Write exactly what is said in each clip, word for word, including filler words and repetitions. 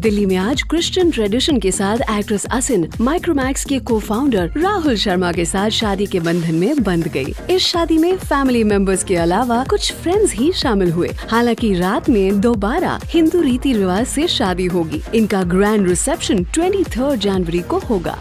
दिल्ली में आज Christian tradition के साथ एक्ट्रेस असिन माइक्रोमैक्स के को फाउंडर राहुल शर्मा के साथ शादी के बंधन में बंध गई। इस शादी में फैमिली मेंबर्स के अलावा कुछ फ्रेंड्स ही शामिल हुए। हालांकि रात में दोबारा हिंदू रीति रिवाज से शादी होगी। इनका ग्रैंड रिसेप्शन तेईस जनवरी को होगा।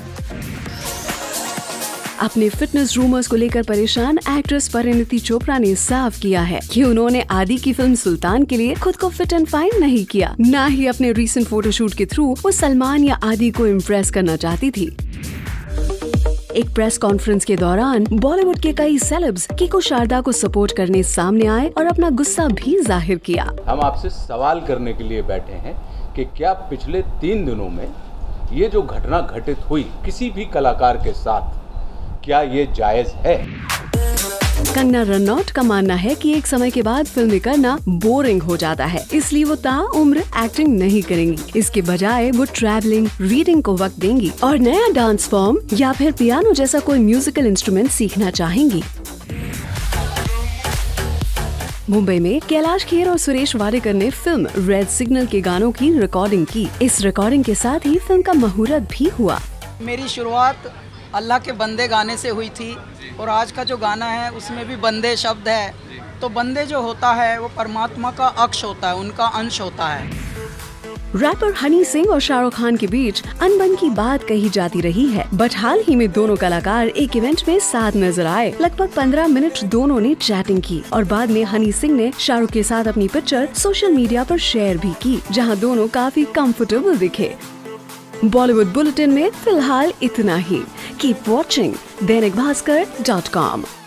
अपने फिटनेस रूमर्स को लेकर परेशान एक्ट्रेस परिणीति चोपड़ा ने साफ किया है कि उन्होंने आदि की फिल्म सुल्तान के लिए खुद को फिट एंड फाइन नहीं किया। न ही अपने रीसेंट फोटोशूट के थ्रू वो सलमान या आदि को इम्प्रेस करना चाहती थी। एक प्रेस कॉन्फ्रेंस के दौरान बॉलीवुड के कई सेलेब्स कीको शारदा को सपोर्ट करने सामने आए और अपना गुस्सा भी जाहिर किया। हम आपसे सवाल करने के लिए बैठे हैं कि क्या पिछले तीन दिनों में ये जो घटना घटित हुई किसी भी कलाकार के साथ, क्या ये जायज है? कंगना रनौत का मानना है कि एक समय के बाद फिल्में करना बोरिंग हो जाता है, इसलिए वो ताउम्र एक्टिंग नहीं करेंगी। इसके बजाय वो ट्रैवलिंग, रीडिंग को वक्त देंगी और नया डांस फॉर्म या फिर पियानो जैसा कोई म्यूजिकल इंस्ट्रूमेंट सीखना चाहेंगी। मुंबई में कैलाश खेर और सुरेश वाडेकर ने फिल्म रेड सिग्नल के गानों की रिकॉर्डिंग की। इस रिकॉर्डिंग के साथ ही फिल्म का मुहूर्त भी हुआ। मेरी शुरुआत अल्लाह के बंदे गाने से हुई थी और आज का जो गाना है उसमें भी बंदे शब्द है। तो बंदे जो होता है वो परमात्मा का अक्ष होता है, उनका अंश होता है। रैपर हनी सिंह और शाहरुख खान के बीच अनबन की बात कही जाती रही है, बट हाल ही में दोनों कलाकार एक इवेंट में साथ नजर आए। लगभग पंद्रह मिनट दोनों ने चैटिंग की और बाद में हनी सिंह ने शाहरुख के साथ अपनी पिक्चर सोशल मीडिया पर शेयर भी की, जहां दोनों काफी कंफर्टेबल दिखे। बॉलीवुड बुलेटिन में फिलहाल इतना ही। Keep watching Dainik Bhaskar dot com.